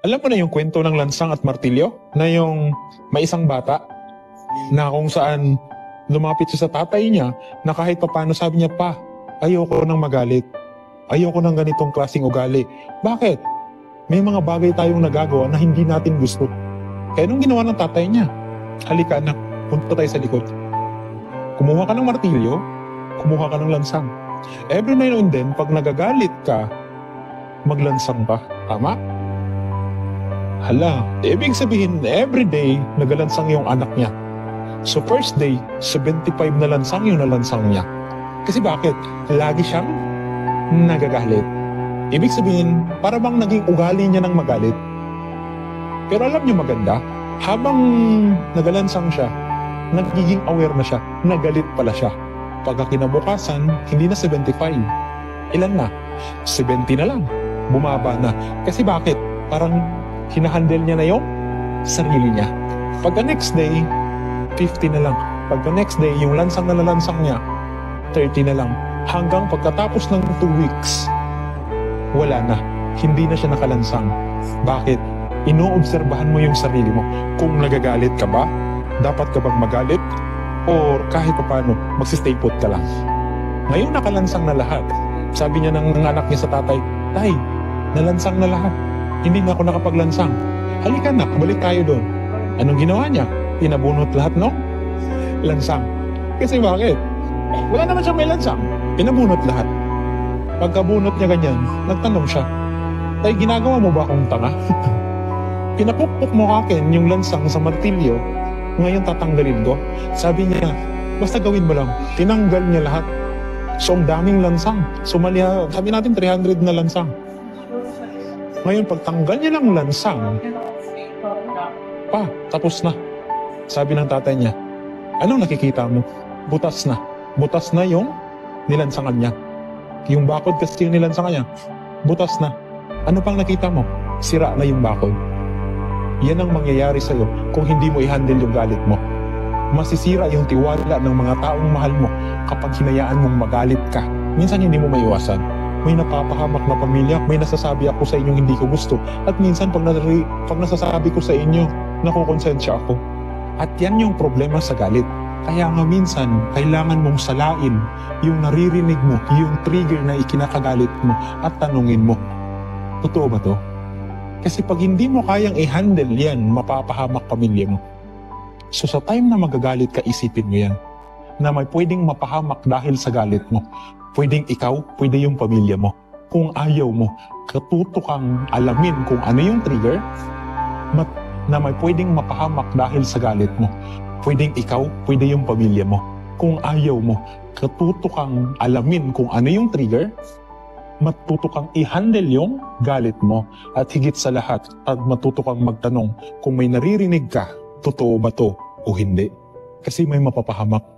Alam mo na yung kwento ng lansang at martilyo? Na yung may isang bata na kung saan lumapit siya sa tatay niya na kahit paano sabi niya, "Pa, ayoko nang magalit. Ayoko nang ganitong klaseng ugali." Bakit? May mga bagay tayong nagagawa na hindi natin gusto. Kaya nung ginawa ng tatay niya, "Halika anak, punta tayo sa likod. Kumuha ka ng martilyo, kumuha ka ng lansang. Every now and then, pag nagagalit ka, maglansang ka." Tama? Hala, ibig sabihin, everyday, nagalansang yung anak niya. So first day, 75 na lansang yung nalansang niya. Kasi bakit? Lagi siyang nagagalit. Ibig sabihin, para bang naging ugali niya ng magalit. Pero alam niyo maganda, habang nagalansang siya, nagiging aware na siya, nagalit pala siya. Pagka kinabukasan, hindi na 75. Ilan na? 70 na lang. Bumaba na. Kasi bakit? Parang hinahandle niya na yung sarili niya. Pagka next day, 50 na lang. Pagka next day, yung lansang na nalansang niya, 30 na lang. Hanggang pagkatapos ng 2 weeks, wala na. Hindi na siya nakalansang. Bakit? Inoobserbahan mo yung sarili mo. Kung nagagalit ka ba, dapat ka bang magalit? Or kahit paano, magsistay put ka lang. Ngayon nakalansang na lahat. Sabi niya ng anak niya sa tatay, "Tay, nalansang na lahat. Hindi na ako nakapaglansang. Halika na, balik tayo doon." Anong ginawa niya? Pinabunot lahat ng lansang. Kasi bakit? Wala naman siyang may lansang. Pinabunot lahat. Pagkabunot niya ganyan, nagtanong siya, "Tay, ginagawa mo ba akong tanga?" Pinapukpok mo akin yung lansang sa martilyo, ngayon tatanggalin ko. Sabi niya, "Basta gawin mo lang." Tinanggal niya lahat. So, ang daming lansang. So, sabi natin 300 na lansang. Ngayon, pagtanggal niya ng lansang, "Pa, tapos na." Sabi ng tatay niya, "Anong nakikita mo?" Butas na. Butas na yung nilansangan niya. Yung bakod kasi yung nilansangan niya, butas na. Ano pang nakita mo? Sira na yung bakod. Yan ang mangyayari sa'yo kung hindi mo i-handle yung galit mo. Masisira yung tiwala ng mga taong mahal mo kapag hinayaan mong magalit ka. Minsan hindi mo maiwasan. May napapahamak na pamilya, may nasasabi ako sa inyong hindi ko gusto. At minsan pag nasasabi ko sa inyo, nakukonsensya ako. At yan yung problema sa galit. Kaya nga minsan, kailangan mong salain yung naririnig mo, yung trigger na ikinakagalit mo at tanungin mo, "Totoo ba to?" Kasi pag hindi mo kayang i-handle yan, mapapahamak pamilya mo. So sa time na magagalit ka, isipin mo yan, na may pwedeng mapahamak dahil sa galit mo. Pwedeng ikaw, pwede yung pamilya mo. Kung ayaw mo, katuto kang alamin kung ano yung trigger na may pwedeng mapahamak dahil sa galit mo. Pwedeng ikaw, pwede yung pamilya mo. Kung ayaw mo, katuto kang alamin kung ano yung trigger, matuto kang i-handle yung galit mo. At higit sa lahat, at matuto kang magtanong kung may naririnig ka, totoo ba to o hindi. Kasi may mapapahamak.